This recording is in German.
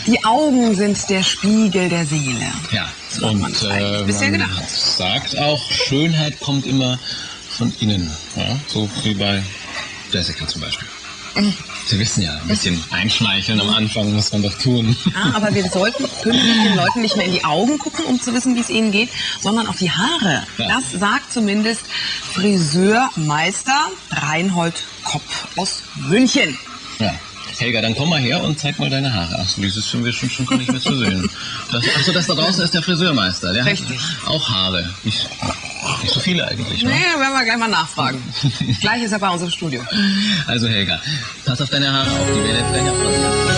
Die Augen sind der Spiegel der Seele. Ja, So hat man's eigentlich bisher gedacht. Sagt auch, Schönheit kommt immer von innen. Ja? So wie bei Jessica zum Beispiel. Sie wissen ja, ein bisschen einschmeicheln am Anfang muss man doch tun. Ja, aber wir sollten künftig den Leuten nicht mehr in die Augen gucken, um zu wissen, wie es ihnen geht, sondern auf die Haare. Ja. Das sagt zumindest Friseurmeister Reinhold Kopp aus München. Ja. Helga, dann komm mal her und zeig mal deine Haare. Ach so, dieses sind wir schon gar nicht mehr zu sehen. Achso, das da draußen ist der Friseurmeister. Der Richtig. hat auch Haare. Nicht so viele eigentlich, ne? Nee, werden wir gleich mal nachfragen. Gleich ist er bei uns im Studio. Also Helga, pass auf deine Haare auf, die werden jetzt gleich abrasiert.